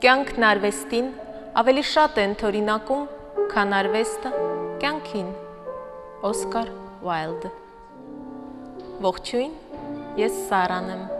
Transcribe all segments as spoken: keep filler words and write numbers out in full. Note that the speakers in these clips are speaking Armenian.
կյանքն արվեստին ավելի շատ են թորինակում, քան արվեստը կյանքին։ Օսկար Ուայլդ։ Ողջույն, ես Սարան եմ։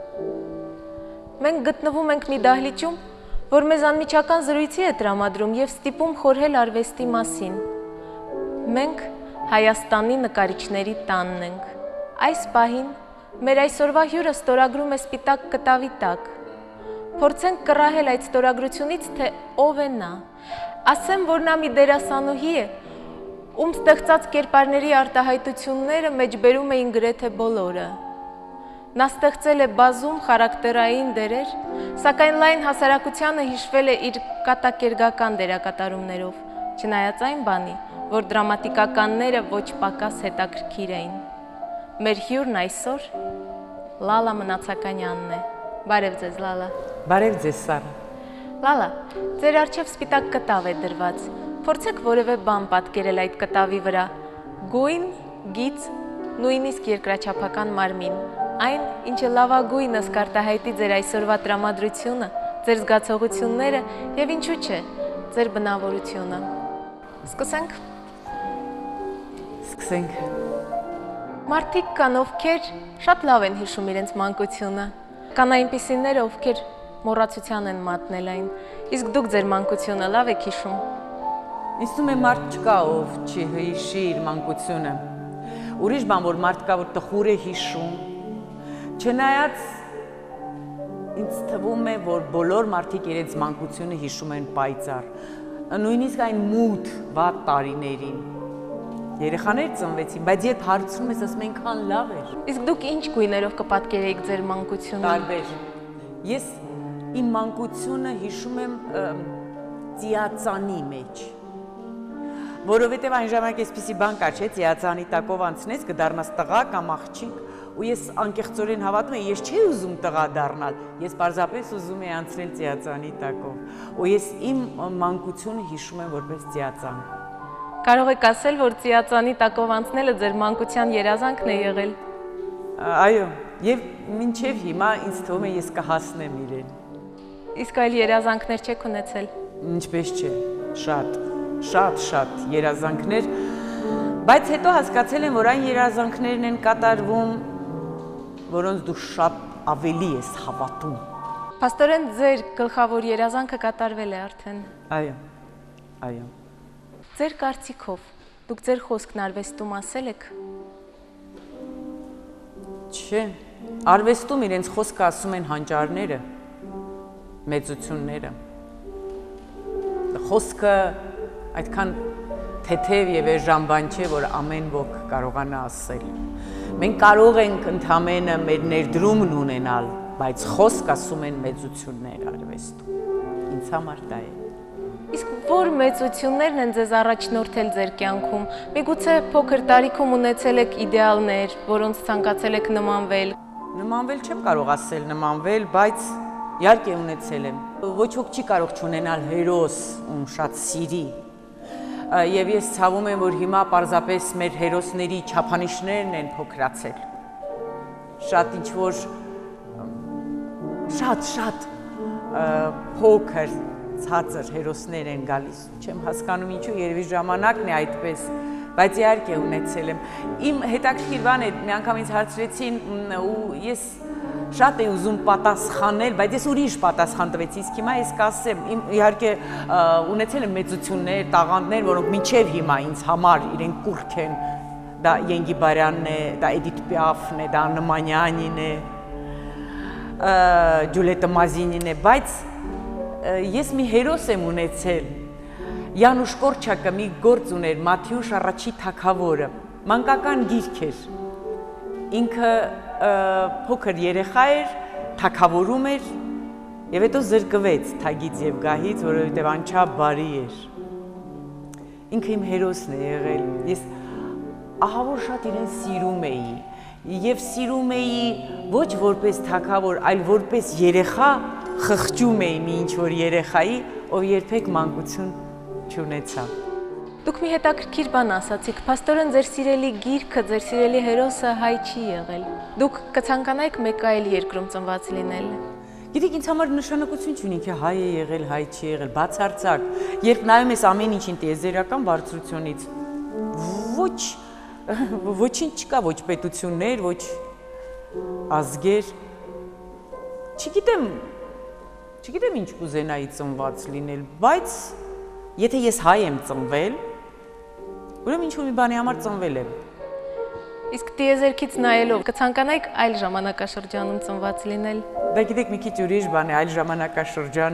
Մենք գտնվում ենք մի դահլիճում, որ մեզ անմիջական զրույցի է տրամադրում և ստիպում խորհել արվեստի մասին։ Մենք Հայաստանի նկարիչների տանն ենք։ Այս պահին մեր այսօրվա հյուրը ստորագրում է սպիտակ կտավի տակ։ Փորձենք կռահել այդ ստորագրությունից, թե ով է նա։ Ասեմ, որ նա մի դերասանուհի է, ում ստեղծած կերպարների արտահայտությունները մեջբերում էին գրեթե բոլորը։ Նա ստեղծել է բազում խարակտերային դերեր, սակայն լայն հասարակությանը հիշվել է իր կատակերգական դերակատարումներով, չնայած այն բանի, որ դրամատիկականները ոչ պակաս հետաքրքիր էին։ Մեր հյուրն այսօր Լալա Մնացականյանն է։ Բարև ձեզ, Լալա։ Բարև ձեզ, Սարա։ Լալա, ձեր առջև սպիտակ կտավ է դրված։ Փորձեք որևէ բան պատկերել այդ կտավի վրա։ Գույն, գիծ, նույնիսկ երկրաչափական մարմին։ Այն, ինչը լավագույնս կարտահայտի ձեր այսօրվա տրամադրությունը, ձեր զգացողությունները և ինչու չէ, ձեր բնավորությունը։ Սկսենք։ Սկսենք։ Մարդիկ կան, ովքեր շատ լավ են հիշում իրենց մանկությունը, կան այնպիսիները, ովքեր մոռացության են մատնել այն, իսկ դուք ձեր մանկությունը լավ եք հիշում։ Ինձ թվում է մարդ չկա, ով չի հիշի իր մանկությունը։ Ուրիշ բան, որ մարդ կա, որ տխուր է հիշում, չնայած ինձ թվում է, որ բոլոր մարդիկ իրենց մանկությունը հիշում են պայծառ, նույնիսկ այն մութ վատ տարիներին։ Երեխաներ ծնվեցին, բայց երբ հարցնում ես, ասում այնքան լավ էր։ Իսկ դուք ինչ գույներով կպատկերեիք ձեր մանկությունը։ Տարբեր։ Ես իմ մանկությունը հիշում եմ ծիածանի մեջ, որովհետև այն ժամանակ այսպիսի բան կար, չէ, ծիածանի տակով անցնես, կդառնաս տղա կամ աղջիկ, ու ես անկեղծորեն հավատում եմ, ես չէի ուզում տղա դառնալ, ես պարզապես ուզում էի անցնել ծիածանի տակով, ու ես իմ մանկությունը հիշում եմ որպես ծիածան։ Կարող եք ասել, որ ծիածանի տակով անցնելը ձեր մանկության երազանքն է եղել։ Այո, եւ մինչեւ հիմա ինձ թվում է ես կհասնեմ իրեն։ Իսկ այլ երազանքներ չեք ունեցել։ Ինչպես չէ, շատ, շատ, շատ երազանքներ, բայց հետո հասկացել եմ, որ այն երազանքներն են կատարվում, որոնց դու շատ ավելի ես հավատում։ Փաստորեն ձեր գլխավոր երազանքը կատարվել է արդեն։ Այո, այո։ Ձեր կարծիքով դուք ձեր խոսքն արվեստում ասել եք։ Չէ, արվեստում իրենց խոսքը ասում են հանճարները, մեծությունները։ Խոսքը այդքան թեթև եւ էժան չէ, որ ամեն ոք կարողանա ասել։ Մենք կարող ենք ընդհանրապես մեր ներդրումն ունենալ, բայց խոսք ասում են մեծություններ արվեստում։ Ինձ համար դա է։ Իսկ որ մեծություններն են ձեզ առաջնորդել ձեր կյանքում։ Միգուցե փոքր տարիքում ունեցել եք իդեալներ, որոնց ցանկացել եք նմանվել։ Նմանվել չեմ կարող ասել նմանվել, բայց իհարկե ունեցել եմ։ Ոչ ոք չի կարող չունենալ հերոս, ում շատ սիրի։ Եվ ես ցավում եմ, որ հիմա պարզապես մեր հերոսների չափանիշներն են փոքրացել։ Շատ ինչ-որ շատ շատ փոքր ցածր հերոսներ են գալիս։ Չեմ հասկանում ինչու, երևի ժամանակն է այդպես, բայց իհարկե ունեցել եմ։ Իմ հետաքրքիր բան է, մի անգամ ինձ հարցրեցին ու ես շատ էի ուզում պատասխանել, բայց ես ուրիշ պատասխան տվեցի, իսկ հիմա ես կասեմ, իհարկե ունեցել եմ մեծություններ, տաղանդներ, որոնք մինչև հիմա ինձ համար իրենք կուռք են, դա Ենգիբարյանն է, դա Էդիթ Պիաֆն է, դա Աննա Մանյանին է, Ջուլիետտա Մազինին է, բայց ես մի հերոս եմ ունեցել, Յանուշ Կորչակը մի գործ ուներ, Մաթեուշ առաջի թագավորը, մանկական գիրք էր, ինքը փոքր երեխա էր, թագավորում էր եւ հետո զրկվեց թագից եւ գահից, որովհետեւ անչափ բարի էր։ Ինքը իմ հերոսն է եղել։ Ես ահա որ շատ իրեն սիրում էի եւ սիրում էի ոչ որպես թագավոր, այլ որպես երեխա խղճում էի մի ինչ որ երեխայի, ով երբեք մանկություն չունեցավ։ Դուք մի հետաքրքիր բան ասացիք, փաստորեն ձեր սիրելի գիրքը, ձեր սիրելի հերոսը հայ չի եղել։ Դուք կցանկանայիք մեկ այլ երկրում ծնված լինել։ Գիտեք, ինձ համար նշանակություն չունի, թե հայ է եղել, հայ չի եղել, բացարձակ, երբ նայում ես ամեն ինչին տիեզերական բարձրությունից, ոչ ոչինչ չկա, ոչ պետություններ, ոչ ազգեր։ Չգիտեմ, չգիտեմ ինչ կուզենայի ծնված լինել, բայց եթե ես հայ եմ ծնվել, ուրեմն ինչ-որ մի բանի համար ծնվել եմ։ Իսկ տիեզերքից նայելով կցանկանայիք այլ ժամանակաշրջանում ծնված լինել։ Դա գիտեք, մի քիչ ուրիշ բան է, այլ ժամանակաշրջան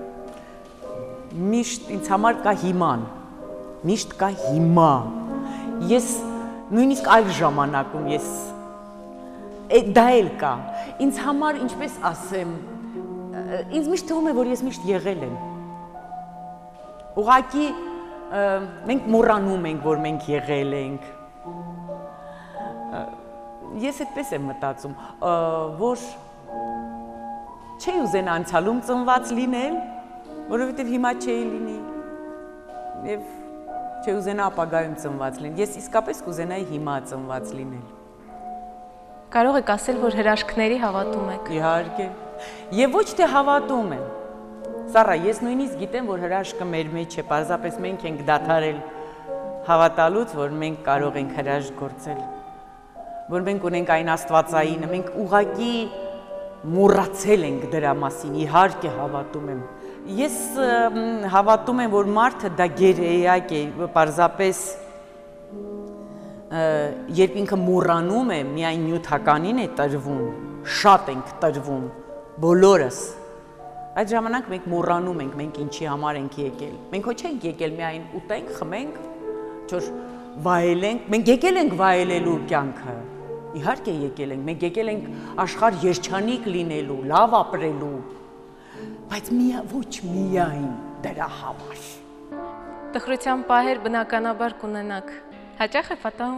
միշտ ինձ համար կա հիման, միշտ կա հիմա։ Ես նույնիսկ այլ ժամանակում ես դա էլ կա։ Ինձ համար, ինչպես ասեմ, ինձ միշտ թվում է, որ ես միշտ եղել եմ։ Ուղղակի մենք մոռանում ենք, որ մենք եղել ենք։ Ես այդպես եմ մտածում, որ չի ուզենա անցյալում ծնված լինել, որովհետև հիմա չի լինի, և չի ուզենա ապագայում ծնված լինել։ Ես իսկապես կուզենայի հիմա ծնված լինել։ Կարող եք ասել, որ հրաշքների հավատում եք։ Իհարկե։ Եվ ոչ թե հավատում եմ։ Սառա, ես նույնիսկ գիտեմ, որ հրաշքը մեր մեջ է, պարզապես մենք ենք դադարել հավատալուց, որ մենք կարող ենք հրաշք գործել, որ մենք ունենք այն աստվածայինը, մենք ուղղակի մոռացել ենք դրա մասին, իհարկե հավատում եմ։ Ես հավատում եմ, որ մարդը դա գերեակ է, պարզապես երբ ինքը մոռանում է, միայն նյութականին է տրվում, շատ ենք տրվում, բոլորս։ Այդ ժամանակ մենք մոռանում ենք, մենք ինչի համար ենք եկել։ Մենք ոչ ենք եկել միայն ուտենք, խմենք, չոր վայելենք, մենք եկել ենք վայելելու կյանքը։ Իհարկե եկել ենք, մենք եկել ենք աշխարհ երջանիկ լինելու, լավ ապրելու, բայց ոչ միայն դրա համար։ Տխրության պահեր բնականաբար կունենաք։ Հաճախ է պատահում։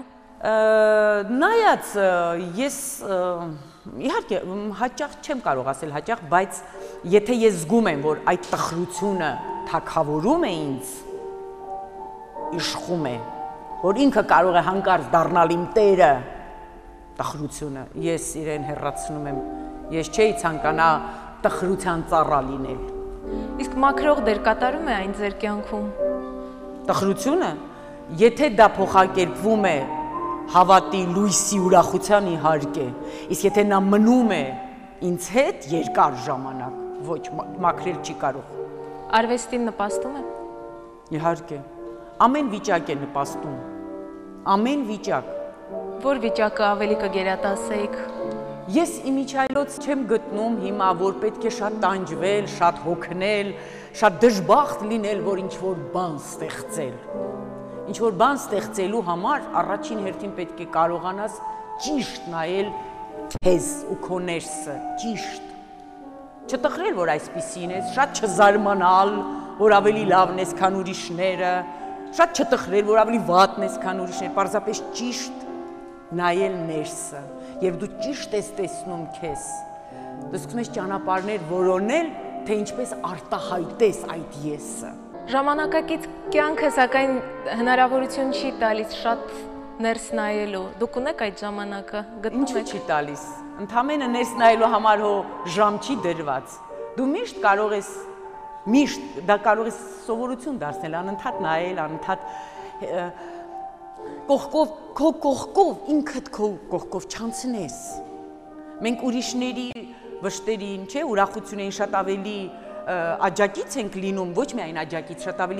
Նայած ես իհարկե հաճախ չեմ կարող ասել հաճախ, բայց եթե ես զգում եմ, որ այդ տխրությունը թագավորում է ինձ, իշխում է, որ ինքը կարող է հանկարծ դառնալ իմ տերը, տխրությունը, ես իրեն հեռացնում եմ, ես չէի ցանկանա տխրության ծառա լինել։ Իսկ մաքրող դեր կատարում է այն ձեր կյանքում։ Տխրությունը, եթե դա փոխակերպվում է հավատի, լույսի, ուրախության, իհարկե, իսկ եթե նա մնում է ինձ հետ երկար ժամանակ, ոչ, մաքրել չի կարող։ Արվեստին նպաստում է։ Իհարկե, ամեն վիճակ է նպաստում, ամեն վիճակ։ Որ վիճակը ավելի կգերատասեիք։ Ես իմիջայլոց չեմ գտնում հիմա, որ պետք է շատ տանջվել, շատ հոգնել, շատ դժբախտ լինել, որ ինչ-որ բան ստեղծել։ Ինչ-որ բան ստեղծելու համար առաջին հերթին պետք է կարողանաս ճիշտ նայել քեզ ու քո ներսը, ճիշտ։ Չտխրել, որ այսպիսին ես, շատ չզարմանալ, որ ավելի լավն ես, քան ուրիշները, շատ չտխրել, որ ավելի վատն ես, քան ուրիշները, պարզապես ճիշտ նայել ներսը, եւ դու ճիշտ ես տեսնում քեզ։ Դու սկսում ես ճանապարհներ որոնել, թե ինչպես արտահայտես այդ եսը։ Ժամանակակից կյանքը սակայն հնարավորություն չի տալիս շատ ներս նայելու։ Դուք ունեք այդ ժամանակը, գտնում եք։ Ինչու չի տալիս։ Ընդամենը ներս նայելու համար հո ժամ չի դրված։ Դու միշտ կարող ես, միշտ դա կարող ես սովորություն դարձնել, անընդհատ նայել, անընդհատ կողքով, քո կողքով, ինքդ քո կողքով չանցնես։ Մենք ուրիշների վշտերին, չէ, ուրախություններին շատ ավելի աջակից ենք լինում, ոչ միայն աջակից, շատ ավելի,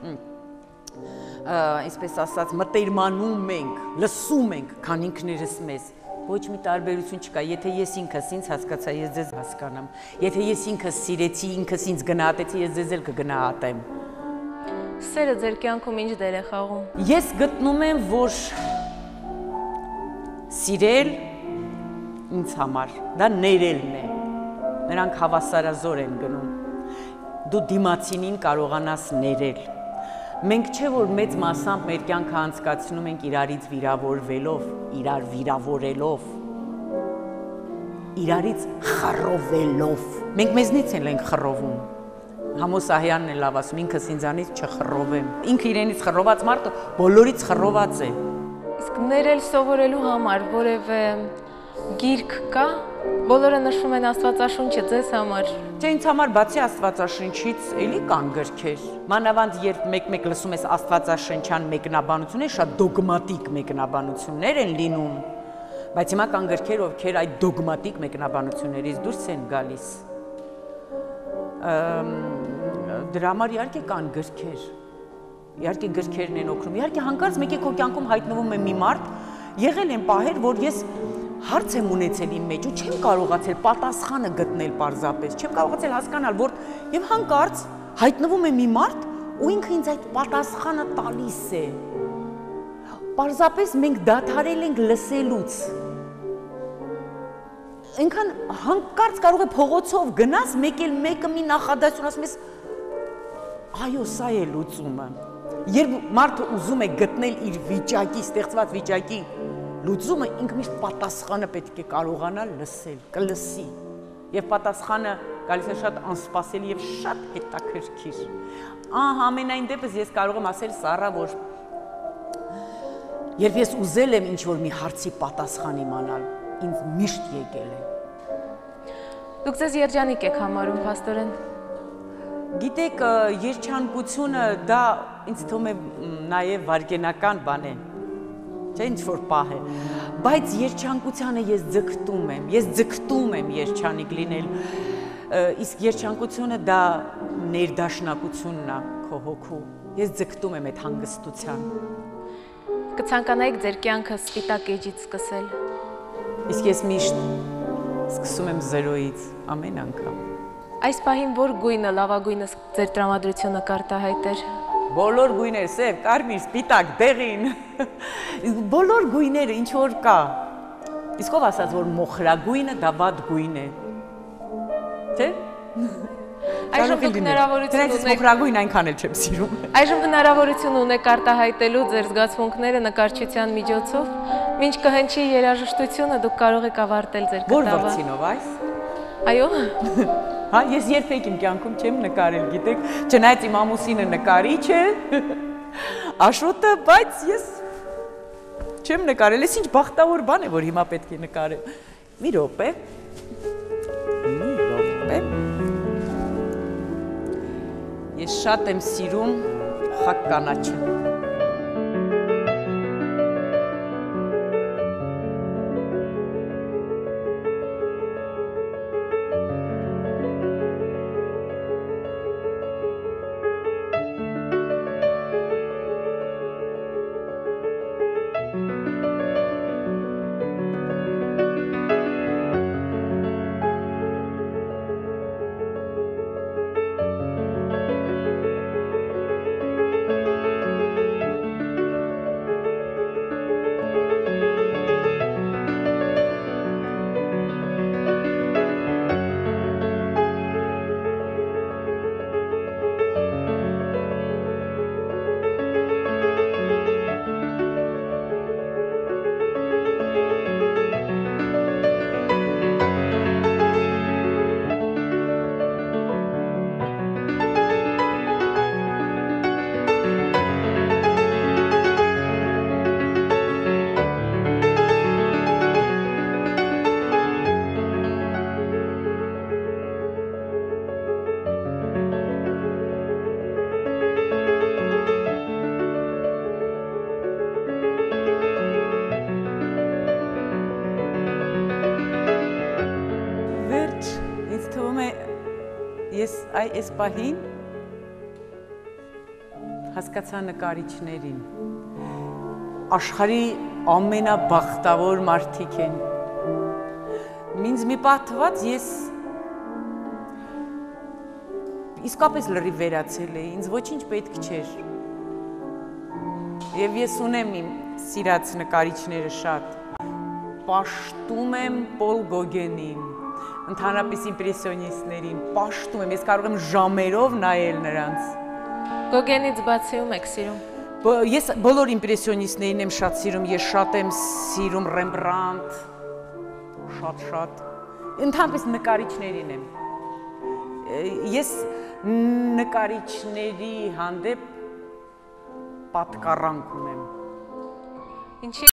այսպես ասած, մտերմանում ենք, լսում ենք, քան ինքներս մեզ։ Ոչ մի տարբերություն չկա, եթե ես ինքս ինձ հասկացա, ես ձեզ հասկանամ, եթե ես ինքս սիրեցի, ինքս ինձ գնահատեցի, ես ձեզ էլ կգնահատեմ։ Սերը ձեր կյանքում ինչ դեր է խաղում։ Ես գտնում եմ, որ սիրել ինձ համար, դա ներելն է, նրանք հավասարազոր են գնում, դու դիմացինին կարողանաս ներել։ Մենք չէ, որ մեծ մասամբ մեր կյանքը անցկացնում ենք իրարից վիրավորվելով, իրար վիրավորելով, իրարից խռովելով։ Մենք մեզնից ենք խռովում։ Համոս Ահյանն է լավ ասում, ինքս ինձանից չխռովեմ։ Ինքը իրենից խռոված մարդը բոլորից խռոված է։ Իսկ ներել սովորելու համար որևէ Գիրք կա, բոլորը նշում են Աստվածաշունչը ձեզ համար։ Չէ, ինձ համար բացի Աստվածաշնչից էլի կան գրքեր։ Մանավանդ երբ մեկ-մեկ լսում ես Աստվածաշնչյան մեկնաբանություններ, շատ դոգմատիկ մեկնաբանություններ են լինում, բայց հիմա կան գրքեր, ովքեր այդ դոգմատիկ մեկնաբանություններից դուրս են գալիս։ Դրա համար իհարկե կան գրքեր։ Իհարկե գրքերն են օգնում։ Իհարկե հանկարծ մեկի քո կյանքում հայտնվում է մի մարդ, եղել են պահեր, որ ես հարց եմ ունեցել իմ մեջ ու չեմ կարողացել պատասխանը գտնել պարզապես, չեմ կարողացել հասկանալ, որ եւ հանկարծ հայտնվում է մի մարդ ու ինքը ինձ այդ պատասխանը տալիս է։ Պարզապես մենք դադարել ենք լսելուց։ Ինքան հանկարծ կարող է փողոցով գնաս, մեկ էլ մեկը մի նախադասություն ասում ես, այո, սա է լուծումը։ Երբ մարդը ուզում է գտնել իր վիճակի, ստեղծված վիճակի լուծումը, ինքը միշտ պատասխանը պետք է կարողանա լսել, կլսի։ Եվ պատասխանը գալիս է շատ անսպասելի եւ շատ հետաքրքիր։ Ահա ամենայն դեպս ես կարող եմ ասել Սառա, որ երբ ես ուզել եմ ինչ-որ մի հարցի պատասխան իմանալ, ինձ միշտ եկել է։ Դուք ձեզ երջանիկ եք համարում, փաստորեն։ Գիտեք, երջանկությունը դա ինձ թվում է նաև վարգենական բան է, չէ՞ ինչ-որ պահ է, բայց երջանկությանը ես ձգտում եմ, ես ձգտում եմ երջանիկ լինել, իսկ երջանկությունը դա ներդաշնակությունն է քո հոգու, ես ձգտում եմ այդ հանգստության։ Կցանկանայիք ձեր կյանքը սպիտակ էջից սկսել։ Իսկ ես միշտ սկսում եմ զերոյից, ամեն անգամ։ Այս պահին որ գույնը լավագույնը ձեր տրամադրությունը կարտահայտեր։ Բոլոր գույները, սև, կարմիր, սպիտակ, դեղին։ Բոլոր գույները ինչ որ կա։ Իսկ ով ասաց, որ մոխրագույնը դա վատ գույն է։ Չէ՞։ Այժմ դուք հնարավորություն ունեք մոխրագույն այնքան էլ չեմ սիրում։ Այժմ հնարավորություն ունեք արտահայտելու ձեր զգացմունքները նկարչության միջոցով, ինչ կհնչի երաժշտությունը դուք կարող եք ավարտել ձեր կտավը։ Որ վրձինով այս։ Այո։ Հա, ես երբեք իմ կյանքում չեմ նկարել, գիտեք, չնայած իմ ամուսինը նկարիչ է, Աշոտը, բայց ես չեմ նկարել, ես ինչ բախտավոր բան է, որ հիմա պետք է նկարել։ Մի րոպե, մի րոպե, ես շատ եմ սիրում խակ կանաչը։ Ես այս պահին հասկացա նկարիչներին, աշխարհի ամենաբախտավոր մարդիկ են։ Ինձ մի պահ թվաց, ես իսկապես լրիվ վերացել էի, ինձ ոչինչ պետք չէր։ Եվ ես ունեմ իմ սիրած նկարիչները շատ, պաշտում եմ Պոլ Գոգենին, ընդհանրապես իմպրեսիոնիստներին, պաշտում եմ, ես կարող եմ ժամերով նայել նրանց։ Գոգենից բացի ում եք սիրում։ Ես բոլոր իմպրեսիոնիստներին եմ շատ սիրում, ես շատ եմ սիրում Ռեմբրանտ, շատ-շատ, ընդհանրապես նկարիչներին եմ։ Ես նկարիչների հանդեպ պատկառանք ունեմ։ Ինչի՞